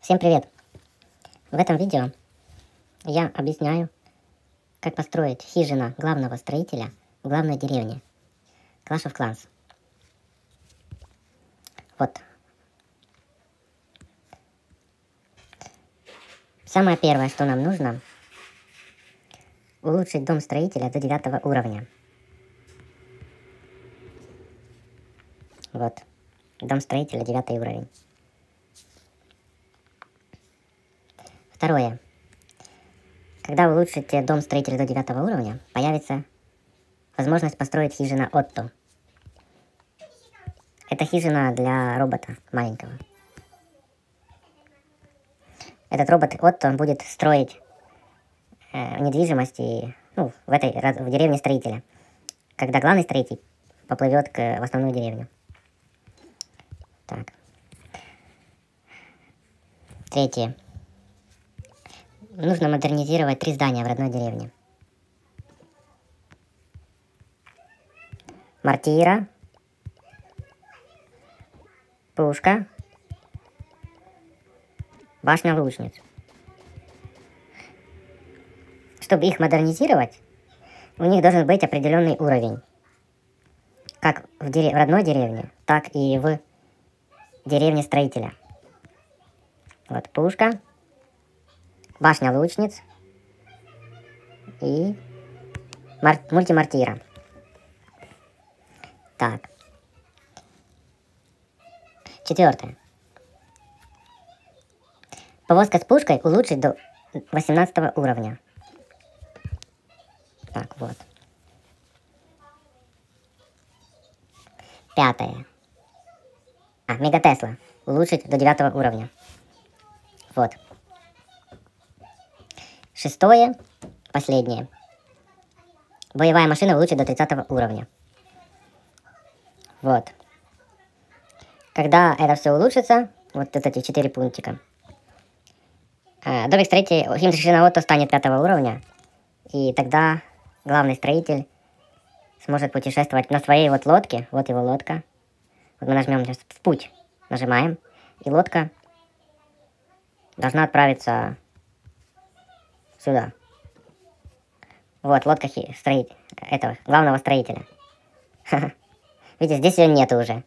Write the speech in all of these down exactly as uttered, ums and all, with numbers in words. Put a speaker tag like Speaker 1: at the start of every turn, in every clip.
Speaker 1: Всем привет! В этом видео я объясняю, как построить хижина главного строителя в главной деревне Clash of Clans. Вот. Самое первое, что нам нужно, улучшить дом строителя до девятого уровня. Вот. Дом строителя девятый уровень. Второе. Когда вы улучшите дом строителя до девятого уровня, появится возможность построить хижина Отто. Это хижина для робота маленького. Этот робот Отто будет строить э, недвижимость и, ну, в этой в деревне строителя, когда главный строитель поплывет к, в основную деревню. Так. Третье. Нужно модернизировать три здания в родной деревне. Мортира, пушка, башня лучниц. Чтобы их модернизировать, у них должен быть определенный уровень. Как в, дерев... в родной деревне, так и в деревне строителя. Вот пушка, башня лучниц и мар... мультимортира. Так. Четвертое. Повозка с пушкой улучшить до восемнадцатого уровня. Так, вот. Пятое. А, Мегатесла. Улучшить до девятого уровня. Вот. Шестое. Последнее. Боевая машина улучшить до тридцатого уровня. Вот. Когда это все улучшится, вот эти четыре пунктика, домик строителя, хижина Отто станет пятого уровня, и тогда главный строитель сможет путешествовать на своей вот лодке. Вот его лодка. Вот мы нажмем сейчас в путь, нажимаем, и лодка должна отправиться сюда. Вот лодка строителя, этого главного строителя. Видите, здесь ее нету уже.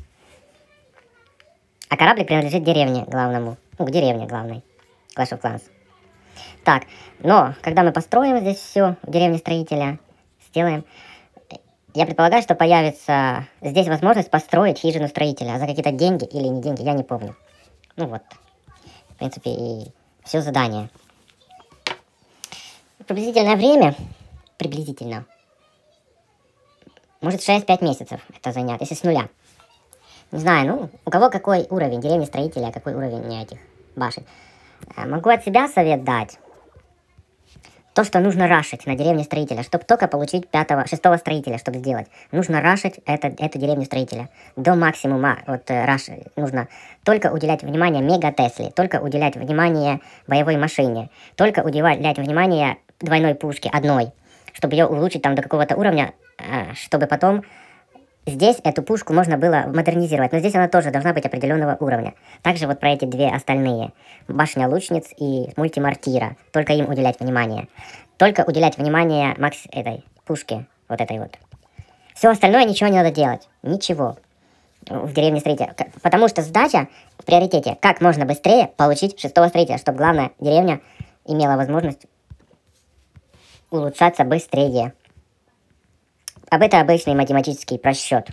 Speaker 1: А кораблик принадлежит деревне главному. Ну, к деревне главной. Clash of Clans. Так, но когда мы построим здесь все в деревне строителя, сделаем, я предполагаю, что появится здесь возможность построить хижину строителя. А за какие-то деньги или не деньги, я не помню. Ну вот. В принципе, и все задание. Приблизительное время, приблизительно, может шесть-пять месяцев это занять, если с нуля. Не знаю, ну, у кого какой уровень деревни строителя, а какой уровень этих башен. Могу от себя совет дать. То, что нужно рашить на деревне строителя, чтобы только получить пятого, шестого строителя, чтобы сделать. Нужно рашить это, эту деревню строителя до максимума. Вот раш, нужно только уделять внимание мегатесле, только уделять внимание боевой машине, только уделять внимание двойной пушке, одной, чтобы ее улучшить там до какого-то уровня, чтобы потом здесь эту пушку можно было модернизировать. Но здесь она тоже должна быть определенного уровня. Также вот про эти две остальные. Башня лучниц и мультимортира. Только им уделять внимание. Только уделять внимание макс этой пушке. Вот этой вот. Все остальное ничего не надо делать. Ничего. В деревне строителя. Потому что задача в приоритете. Как можно быстрее получить шестого строителя. Чтобы главная деревня имела возможность улучшаться быстрее. Об это обычный математический просчет.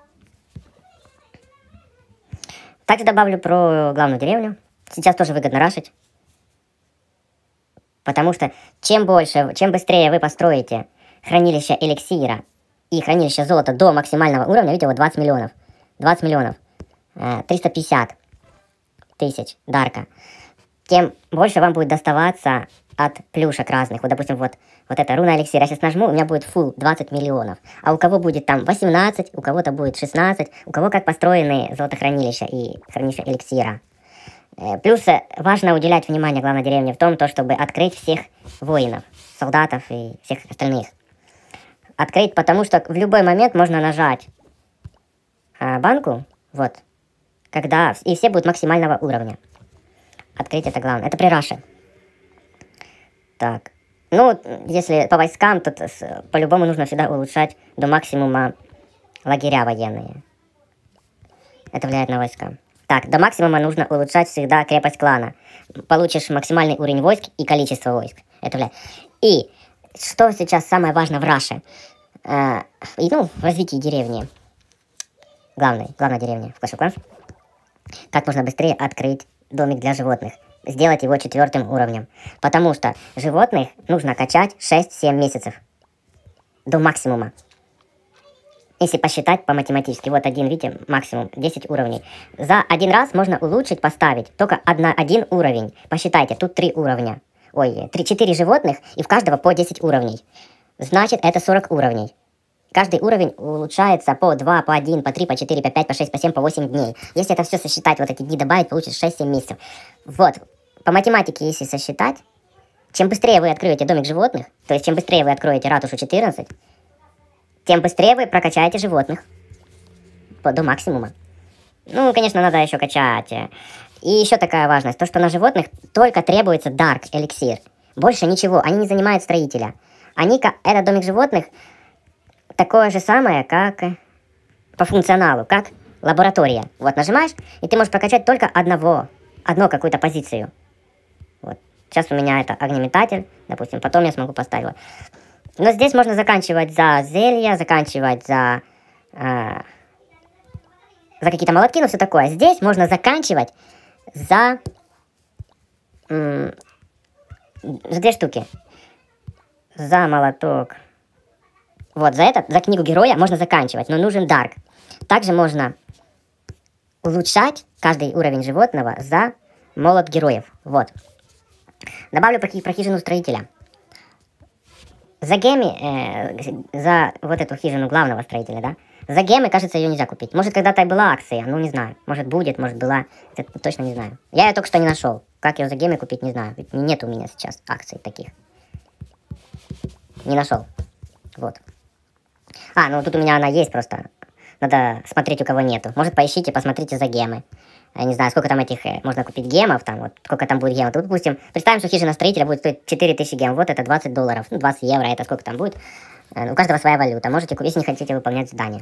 Speaker 1: Также добавлю про главную деревню. Сейчас тоже выгодно рашить. Потому что чем больше, чем быстрее вы построите хранилище эликсира и хранилище золота до максимального уровня, видите, вот двадцать миллионов. двадцать миллионов. триста пятьдесят тысяч дарка. Тем больше вам будет доставаться от плюшек разных. Вот, допустим, вот, вот это руна эликсира. Я сейчас нажму, у меня будет full двадцать миллионов. А у кого будет там восемнадцать, у кого-то будет шестнадцать, у кого как построены золотохранилища и хранилища эликсира. Плюс важно уделять внимание главной деревне в том, то, чтобы открыть всех воинов, солдатов и всех остальных. Открыть, потому что в любой момент можно нажать а, банку, вот, когда и все будут максимального уровня. открыть это главное. Это при раше. Так. Ну, если по войскам, то по-любому нужно всегда улучшать до максимума лагеря военные. Это влияет на войска. Так, до максимума нужно улучшать всегда крепость клана. Получишь максимальный уровень войск и количество войск. Это влияет. И что сейчас самое важное в Раше? Э, и, ну, в развитии деревни. Главной, главной деревни в Clash of Clans. Как можно быстрее открыть домик для животных. Сделать его четвертым уровнем. Потому что животных нужно качать шесть-семь месяцев. До максимума. Если посчитать по-математически, вот один, видите, максимум десять уровней. За один раз можно улучшить, поставить только одна, один уровень. Посчитайте, тут три уровня. Ой, три-четыре животных, и в каждого по десять уровней. Значит, это сорок уровней. Каждый уровень улучшается по два, по один, по три, по четыре, по пять, по шесть, по семь, по восемь дней. Если это все сосчитать, вот эти дни добавить, получится шесть-семь месяцев. Вот, по математике, если сосчитать, чем быстрее вы откроете домик животных, то есть чем быстрее вы откроете ратушу четырнадцать, тем быстрее вы прокачаете животных до максимума. Ну, конечно, надо еще качать. И еще такая важность, то, что на животных только требуется Dark эликсир. Больше ничего, они не занимают строителя. Они, этот домик животных, такое же самое, как по функционалу, как лаборатория. Вот, нажимаешь, и ты можешь прокачать только одного, одну какую-то позицию. Вот. Сейчас у меня это огнеметатель, допустим, потом я смогу поставить. Но здесь можно заканчивать за зелья, заканчивать за, э, за какие-то молотки, но все такое. Здесь можно заканчивать за, м, за две штуки. За молоток. Вот, за этот, за книгу героя можно заканчивать, но нужен Дарк. Также можно улучшать каждый уровень животного за молот героев. Вот. Добавлю про, про хижину строителя. За гемы, э, за вот эту хижину главного строителя, да, за гемы, кажется, ее нельзя купить. Может, когда-то и была акция, ну, не знаю. Может, будет, может, была. Это точно не знаю. Я ее только что не нашел. Как ее за гемы купить, не знаю. Ведь нет у меня сейчас акций таких. Не нашел. Вот. А, ну тут у меня она есть просто. Надо смотреть, у кого нету. Может, поищите, посмотрите за гемы. Я не знаю, сколько там этих э, можно купить гемов, там, вот, сколько там будет гемов. Тут, допустим, представим, что хижина строителя будет стоить четыре тысячи гем. Вот это двадцать долларов, ну, двадцать евро, это сколько там будет. Э, у каждого своя валюта. Можете купить, если не хотите выполнять задание.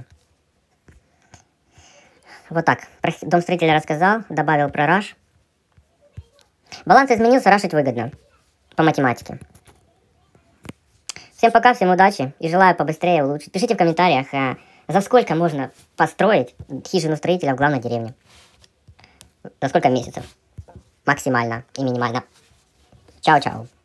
Speaker 1: Вот так. Про дом строителя рассказал, добавил про раш. Баланс изменился, рашить выгодно. По математике. Всем пока, всем удачи и желаю побыстрее улучшить. Пишите в комментариях, э, за сколько можно построить хижину строителя в главной деревне. За сколько месяцев? Максимально и минимально. Чао-чао.